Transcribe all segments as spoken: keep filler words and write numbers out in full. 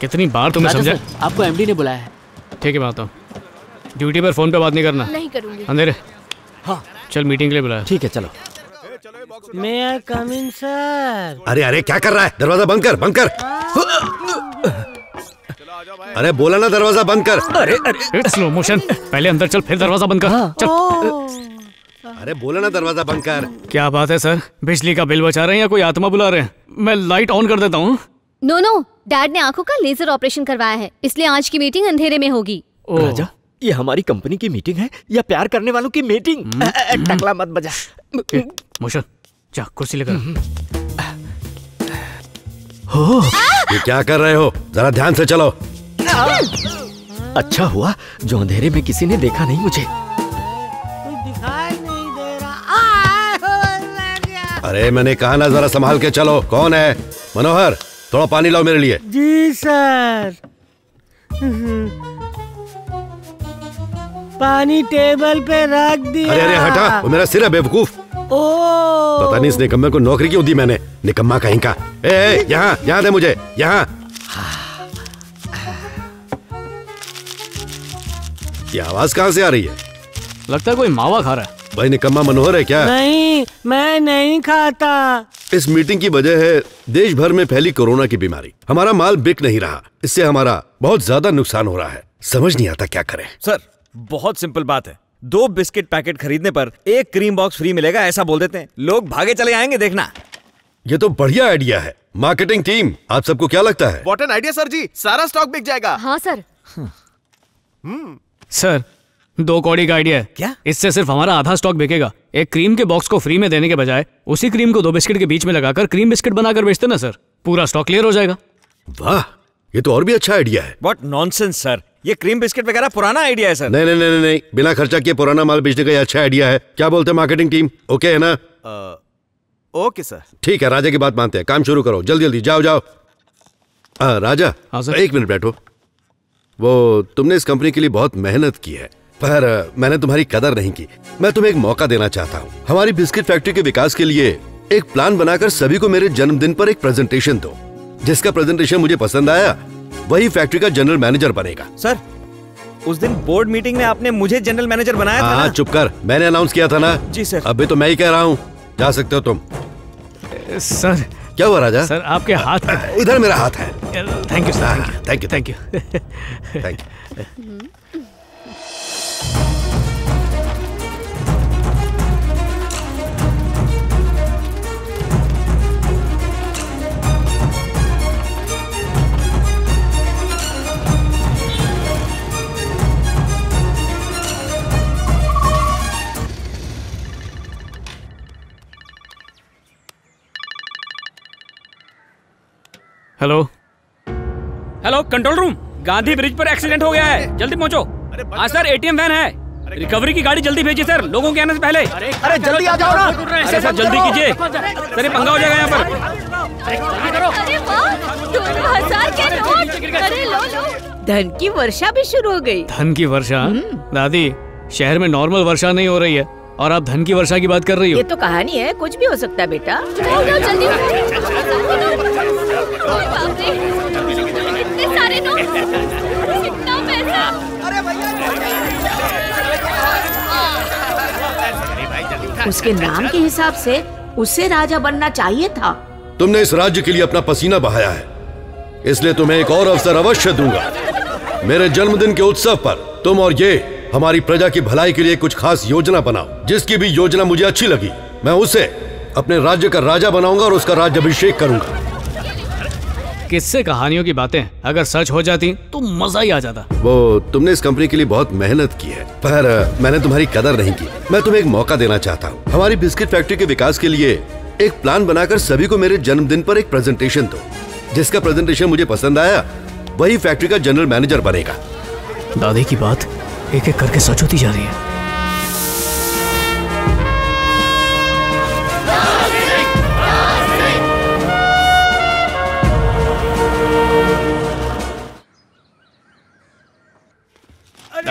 कितनी बार तुम्हें समझा? आपको एमडी ने बुलाया है। ठीक है, मैं आता हूँ। ड्यूटी पर फोन पे बात नहीं करना। नहीं करूँगी। अंधेरे। हाँ चल, मीटिंग के लिए बुलाया। ठीक है, चलो। मैं आई कम इन सर? अरे अरे क्या कर रहा है? दरवाजा बंद कर, बंद कर। अरे बोला ना दरवाजा बंद कर। अरे अरे स्लो मोशन। पहले अंदर चल, फिर दरवाजा बंद कर। हाँ। चल। अरे बोला ना दरवाजा बंद कर। क्या बात है सर? बिजली का बिल बचा रहे हैं या कोई आत्मा बुला रहे हैं? मैं लाइट ऑन कर देता हूँ। नो नो, डैड ने आंखों का लेजर ऑपरेशन करवाया है, इसलिए आज की मीटिंग अंधेरे में होगी। राजा, ये हमारी कंपनी की मीटिंग है या प्यार करने वालों की मीटिंग? टकला मत बजा। मोशन, जा कुर्सी लेकर। हो, ये क्या कर रहे हो? जरा ध्यान से चलो। अच्छा हुआ जो अंधेरे में किसी ने देखा नहीं मुझे। दिखाई नहीं दे रहा। अरे मैंने कहा ना जरा संभाल के चलो। कौन है? मनोहर, थोड़ा पानी लाओ मेरे लिए। जी सर। पानी टेबल पे रख दिया। अरे अरे हटा, वो मेरा सिर है बेवकूफ। पता नहीं इस निकम्मे को नौकरी क्यों दी मैंने। निकम्मा कहीं का। ए, ए, यहाँ यहाँ दे मुझे, यहाँ। ये आवाज कहाँ से आ रही है? लगता है कोई मावा खा रहा है। भाई निकम्मा मनोहर है क्या? नहीं, मैं नहीं खाता। इस मीटिंग की वजह है देश भर में फैली कोरोना की बीमारी। हमारा माल बिक नहीं रहा, इससे हमारा बहुत ज्यादा नुकसान हो रहा है। समझ नहीं आता क्या करें। सर बहुत सिंपल बात है, दो बिस्किट पैकेट खरीदने पर एक क्रीम बॉक्स फ्री मिलेगा, ऐसा बोल देते हैं, लोग भागे चले आएंगे। देखना, ये तो बढ़िया आइडिया है। मार्केटिंग टीम, आप सबको क्या लगता है? What an idea sir ji, सारा स्टॉक बिक जाएगा। हाँ सर। सर दो कौड़ी का आइडिया है। क्या? इससे सिर्फ हमारा आधा स्टॉक बिकेगा। एक क्रीम के बॉक्स को फ्री में देने के बजाय उसी क्रीम को दो बिस्किट के बीच में लगाकर क्रीम बिस्किट बनाकर बेचते ना सर, पूरा स्टॉक क्लियर हो जाएगा। वाह, ये तो और भी अच्छा आइडिया है। व्हाट नॉनसेंस सर, ये क्रीम बिस्किट वगैरह पुराना आइडिया है सर। नहीं नहीं नहीं नहीं, बिना खर्चा किए पुराना माल बेचने का ये अच्छा आइडिया है। क्या बोलते हैं मार्केटिंग टीम? ओके है ना? Okay sir. ठीक है, राजा की बात मानते हैं। काम शुरू करो, जल्दी जल्दी जाओ जाओ। आ, राजा, हाँ सर। एक मिनट बैठो। वो तुमने इस कंपनी के लिए बहुत मेहनत की है, पर मैंने तुम्हारी कदर नहीं की। मैं तुम्हें एक मौका देना चाहता हूँ। हमारी बिस्किट फैक्ट्री के विकास के लिए एक प्लान बनाकर सभी को मेरे जन्मदिन पर एक प्रेजेंटेशन दो। जिसका प्रेजेंटेशन मुझे पसंद आया वही फैक्ट्री का जनरल मैनेजर बनेगा। सर उस दिन बोर्ड मीटिंग में आपने मुझे जनरल मैनेजर बनाया था ना? चुप कर, मैंने अनाउंस किया था ना। जी सर। अभी तो मैं ही कह रहा हूँ, जा सकते हो तुम। सर क्या हुआ राजा? सर आपके हाथ, इधर मेरा हाथ है। Thank you sir. Thank you thank you thank you. Hello hello control room, Gandhi bridge पर एक्सीडेंट हो गया है, जल्दी पहुंचो। हाँ सर, एटीएम वैन है, रिकवरी की गाड़ी जल्दी भेजिए सर, लोगों के आने से पहले। अरे जल्दी आ जाओ ना। अरे सर जल्दी कीजिए सर, ये पंगा हो जाएगा यहाँ पर। अरे वाह, दो हजार के नोट। अरे लो लो। धन की वर्षा भी शुरू हो गई। धन की वर्षा? दादी, शहर में नॉर्मल वर्षा नहीं हो रही है और आप धन की वर्षा की बात कर रही हो। ये तो कहानी है, कुछ भी हो सकता है बेटा। जल्दी इतने सारे नोट, इतना पैसा। उसके नाम के हिसाब से उसे राजा बनना चाहिए था। तुमने इस राज्य के लिए अपना पसीना बहाया है, इसलिए तुम्हें एक और अवसर अवश्य दूंगा। मेरे जन्मदिन के उत्सव पर तुम और ये हमारी प्रजा की भलाई के लिए कुछ खास योजना बनाओ। जिसकी भी योजना मुझे अच्छी लगी मैं उसे अपने राज्य का राजा बनाऊंगा और उसका राज्याभिषेक करूंगा। किससे कहानियों की बातें अगर सच हो जाती तो मजा ही आ जाता। वो तुमने इस कंपनी के लिए बहुत मेहनत की है, पर मैंने तुम्हारी कदर नहीं की। मैं तुम्हें एक मौका देना चाहता हूँ। हमारी बिस्किट फैक्ट्री के विकास के लिए एक प्लान बनाकर सभी को मेरे जन्मदिन पर एक प्रेजेंटेशन दो। जिसका प्रेजेंटेशन मुझे पसंद आया वही फैक्ट्री का जनरल मैनेजर बनेगा। दादी की बात एक एक करके सच होती जा रही है।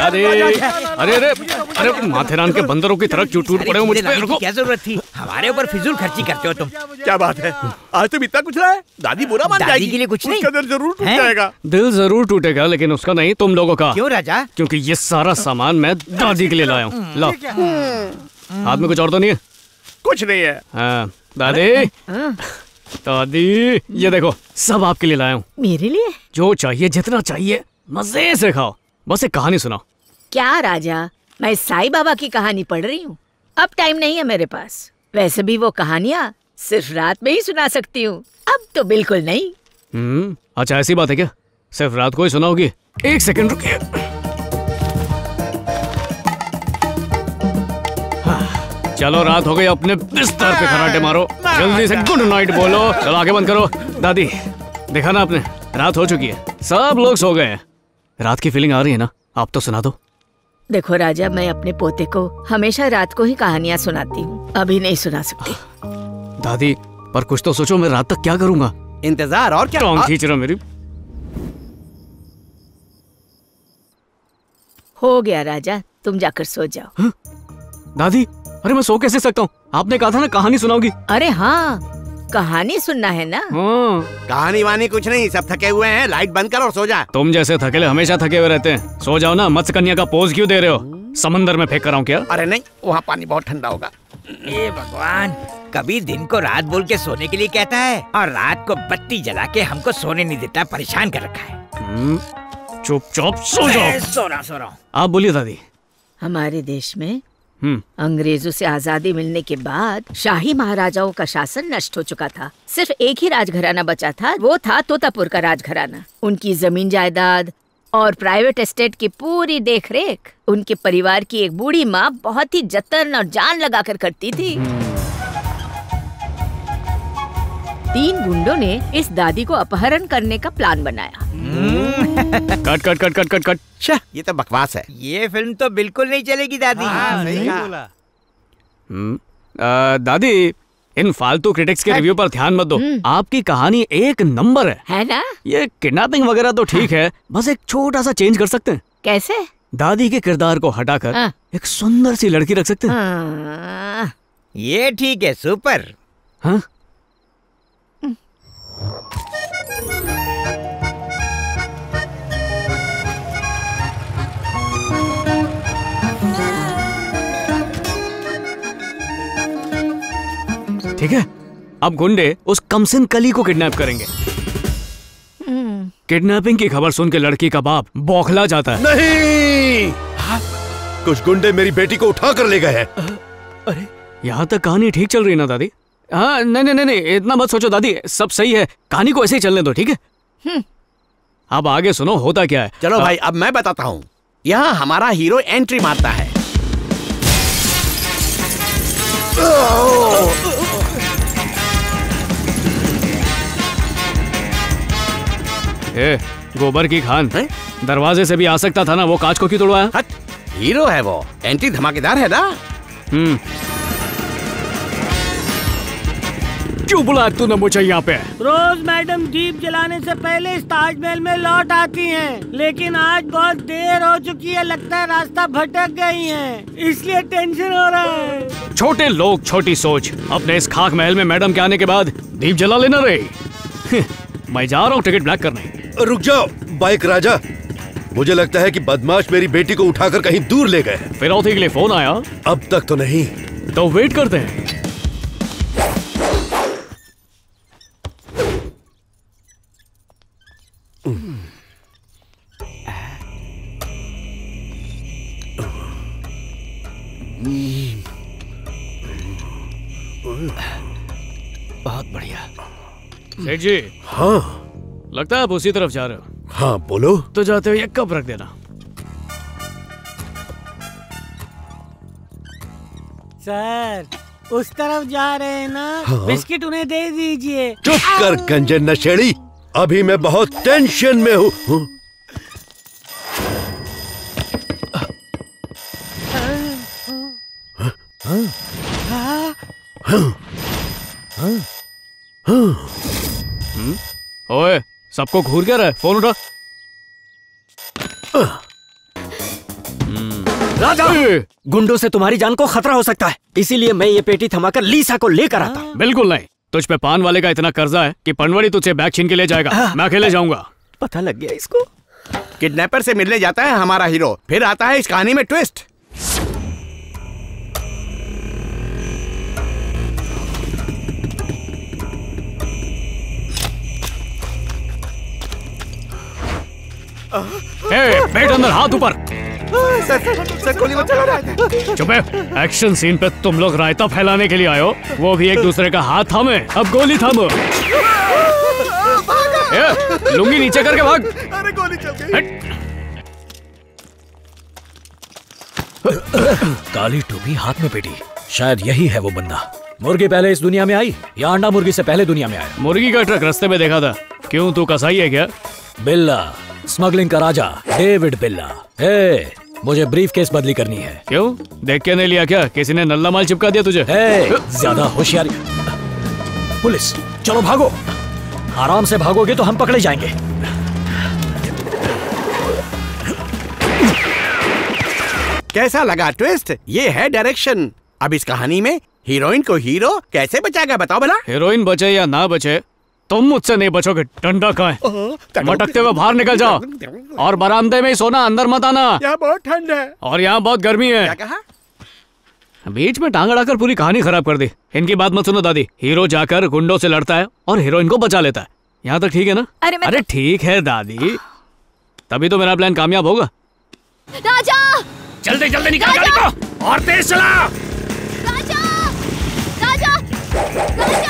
दादी, अरे अरे अरे माथेरान के बंदरों की तरह क्यों टूट पड़े हो मुझ पे? रुको। क्या जरूरत थी? हमारे ऊपर फिजूल खर्ची करते हो तुम। क्या बात है, आज तुम इतना कुछ रहा है? दादी बुरा मान जाएगी। दादी के लिए कुछ नहीं। उसका दिल जरूर टूट जाएगा। दिल जरूर टूटेगा लेकिन उसका नहीं, तुम लोगों का। क्यों राजा? क्योंकि ये सारा सामान मैं दादी के लिए लाया हूँ। लो, हाथ में कुछ और तो नहीं है? कुछ नहीं है। हाँ, दादी, दादी ये देखो सब आपके लिए लाया हूँ। मेरे लिए? जो चाहिए जितना चाहिए मजे से खाओ, बस एक कहानी सुनाओ। क्या राजा, मैं साईं बाबा की कहानी पढ़ रही हूँ। अब टाइम नहीं है मेरे पास। वैसे भी वो कहानियाँ सिर्फ रात में ही सुना सकती हूँ, अब तो बिल्कुल नहीं। हम्म, अच्छा ऐसी बात है क्या? सिर्फ रात को ही सुनाओगी? एक सेकंड रुकिए। हाँ, चलो रात हो गई, अपने बिस्तर पे खराटे मारो, जल्दी से गुड नाइट बोलो। चलो आगे बंद करो। दादी देखा ना आपने, रात हो चुकी है, सब लोग सो गए हैं। रात की फीलिंग आ रही है ना? आप तो सुना दो। देखो राजा, मैं अपने पोते को हमेशा रात को ही कहानियाँ सुनाती हूँ, अभी नहीं सुना सकती। दादी पर कुछ तो सोचो, मैं रात तक क्या करूँगा? इंतजार और क्या? टॉन्ग खींच रहा मेरी। हो गया राजा, तुम जाकर सो जाओ। हा? दादी अरे मैं सो कैसे सकता हूँ? आपने कहा था ना कहानी सुनाओगी। अरे हाँ, कहानी सुनना है ना। हाँ। कहानी वानी कुछ नहीं, सब थके हुए हैं, लाइट बंद कर और सो जा। तुम जैसे थकेले हमेशा थके हुए रहते हैं। सो जाओ ना, मत्स्य कन्या का पोज क्यों दे रहे हो? समंदर में फेंक कर आऊं क्या? अरे नहीं, वहाँ पानी बहुत ठंडा होगा। ए भगवान, कभी दिन को रात बोल के सोने के लिए कहता है और रात को बत्ती जला के हमको सोने नहीं देता, परेशान कर रखा है। चुपचाप सो जाओ। सो रहा सो रहा। आप बोलिए दादी। हमारे देश में अंग्रेजों से आजादी मिलने के बाद शाही महाराजाओं का शासन नष्ट हो चुका था। सिर्फ एक ही राजघराना बचा था, वो था तोतापुर का राजघराना। उनकी जमीन जायदाद और प्राइवेट एस्टेट की पूरी देखरेख उनके परिवार की एक बूढ़ी माँ बहुत ही जतन और जान लगाकर करती थी। तीन गुंडों ने इस दादी को अपहरण करने का प्लान बनाया। Cut cut cut cut cut cut. Shah, ये तो बकवास है। ये फिल्म तो बिल्कुल नहीं चलेगी दादी। हाँ, सही बोला। हम्म, आ, दादी इन फालतू क्रिटिक्स के रिव्यू पर ध्यान मत दो। आपकी कहानी एक नंबर है, है ना? ये किडनैपिंग वगैरह तो ठीक है, बस एक छोटा सा चेंज कर सकते हैं। कैसे? दादी के किरदार को हटाकर हाँ। एक सुंदर सी लड़की रख सकते हैं। हाँ। ये ठीक है, सुपर। हाँ? ठीक है, अब गुंडे उस कमसिन कली को किडनैप करेंगे। किडनैपिंग की खबर सुन के लड़की का बाप बौखला जाता है। नहीं, कुछ गुंडे मेरी बेटी को उठा कर ले गए हैं। अरे यहाँ तक कहानी ठीक चल रही है ना दादी? हाँ, नहीं नहीं नहीं, इतना मत सोचो दादी, सब सही है, कहानी को ऐसे ही चलने दो, ठीक है? अब आगे सुनो होता क्या है। चलो भाई, अब मैं बताता हूँ। यहाँ हमारा हीरो एंट्री मारता है। ए, गोबर की खान है? दरवाजे से भी आ सकता था ना, वो कांच को क्यों तोड़वाया? हट, हीरो है वो, एंट्री धमाकेदार है ना। हम्म, क्यों बुलाया तूने मुझे यहाँ पे? रोज मैडम दीप जलाने से पहले इस ताजमहल में लौट आती हैं, लेकिन आज बहुत देर हो चुकी है, लगता है रास्ता भटक गई हैं, इसलिए टेंशन हो रहा है। छोटे लोग छोटी सोच, अपने इस खाक महल में मैडम के आने के बाद दीप जला लेना रही। मैं जा रहा हूँ टिकट ब्लैक करने। रुक जाओ बाइक राजा, मुझे लगता है कि बदमाश मेरी बेटी को उठाकर कहीं दूर ले गए। फिरौती के लिए फोन आया? अब तक तो नहीं। तो वेट करते हैं। बहुत बढ़िया। सेठ जी। हाँ, लगता है आप उसी तरफ जा रहे हो। हाँ बोलो। तो जाते हुए एक कप रख देना। सर, उस तरफ जा रहे हैं ना? हाँ? बिस्किट उन्हें दे दीजिए। चुप कर गंजन नशेड़ी, अभी मैं बहुत टेंशन में हूँ। ओए, सबको घूर क्या रहा है? फोन उठा। राजा, गुंडों से तुम्हारी जान को खतरा हो सकता है, इसीलिए मैं ये पेटी थमाकर लीसा को लेकर आता। बिल्कुल नहीं, तुझ पे पान वाले का इतना कर्जा है कि पनवाड़ी तुझे बैग छीन के ले जाएगा। मैं अकेले जाऊंगा। पता लग गया इसको। किडनैपर से मिलने जाता है हमारा हीरो, फिर आता है इस कहानी में ट्विस्ट। बैठ अंदर, हाथ ऊपर। सर गोली मत चला रहा। चुप है। एक्शन सीन पे तुम लोग रायता फैलाने के लिए आए हो, वो भी एक दूसरे का हाथ थामे। अब गोली थामो। ए, लुंगी नीचे करके भाग। अरे गोली चल गई। काली टोपी हाथ में पेटी, शायद यही है वो बंदा। मुर्गी पहले इस दुनिया में आई या अंडा मुर्गी से पहले दुनिया में आया? मुर्गी का ट्रक रास्ते में देखा था। क्यों, तू कसाई है क्या? बिल्ला, स्मगलिंग का राजा डेविड बिल्ला। हे, मुझे ब्रीफ केस बदली करनी है। क्यों, देख के नहीं लिया क्या? किसी ने नल्ला माल चिपका दिया तुझे? हे, ज्यादा होशियारी। पुलिस, चलो भागो। आराम से भागोगे तो हम पकड़े जाएंगे। कैसा लगा ट्विस्ट? ये है डायरेक्शन। अब इस कहानी में हीरोइन को हीरो कैसे बचाएगा बताओ भला। हीरोइन बचे या ना बचे, तुम मुझसे नहीं बचोगे। डंडा कहाँ है? मटकते हुए बाहर निकल जाओ और बरामदे में ही सोना, अंदर मत आना। यहाँ बहुत ठंड है और यहाँ बहुत गर्मी है। क्या कहा? बीच में टांग अड़ाकर पूरी कहानी खराब कर दी। इनकी बात मत सुनो दादी। हीरो जाकर गुंडों से लड़ता है और हीरोइन को बचा लेता है। यहाँ तक ठीक है ना? अरे मैं अरे ठीक है दादी, तभी तो मेरा प्लान कामयाब होगा। राजा, जल्दी जल्दी निकाल गाड़ी को और तेज चला। राजा, राजा, राजा।